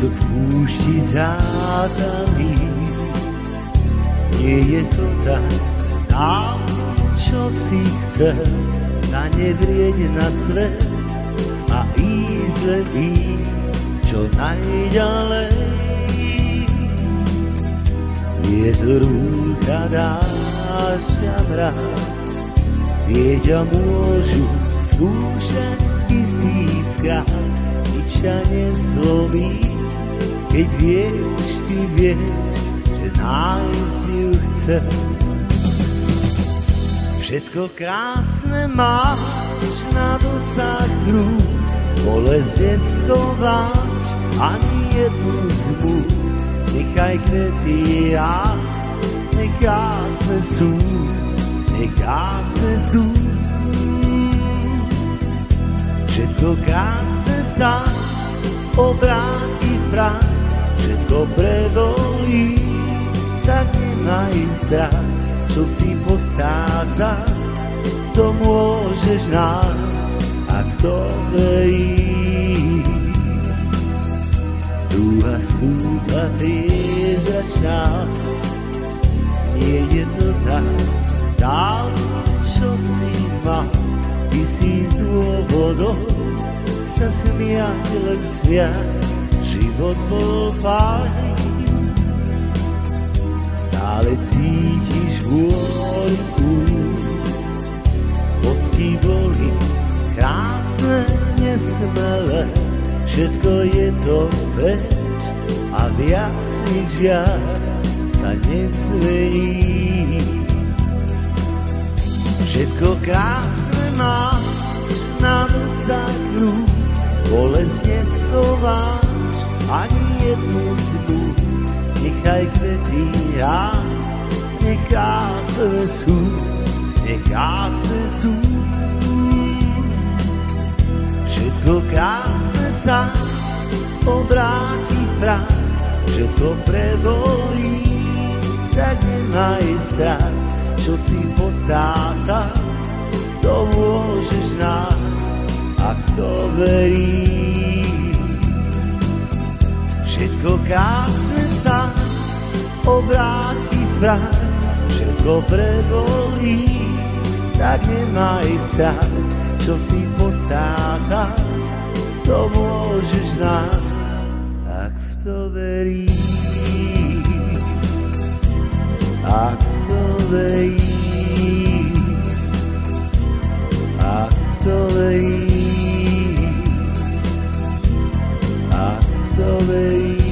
co v púšti zátaví. Nie je to tak, nám, čo si chcel, zanevrieť na svet a ísť len čo najďalej. Vietor, rúcha, dážď a mráz, tie ťa môžu skúšať tisíckrát, nič ťa nezlomí, keď vieš, ty vieš, že nájsť ju chcem. Všetko krásne máš na dosah rúk, bolesť neschováš ani jednu zmluv. Nechaj kvety rásť, nech krásne sú, nech krásne sú. Všetko krásne sa obráti v prach, všetko prebolí, tak nemaj strach, čo si postráca, to môžeš nájsť, ak to verí. Druhá stúpa priezračná, nie je to tak, dám, čo si mal, tisíc dôvodov sa smiať, len smiať, život bol fajn. Stále cítiš vôľku, bosky boli krásne, nesmelé, všetko je to več a viac nič viac sa nezmení. Všetko krásne máš na dosah rúk, bolesť neschováš ani jednu zmluv. Nechaj kvety rásť, nech krásne sú, nech krásne sú. Všetko krásne sa obráti v prach, všetko prebolí, tak nemaj strach, čo si postráca, to môžeš nájsť, ak to verí. Všetko krásne sa obráti v prach, všetko prebolí, tak nemaj strach, čo si postráca, to môžeš nájsť, ak v to verí. Ak to verí, ak to verí, ak to verí.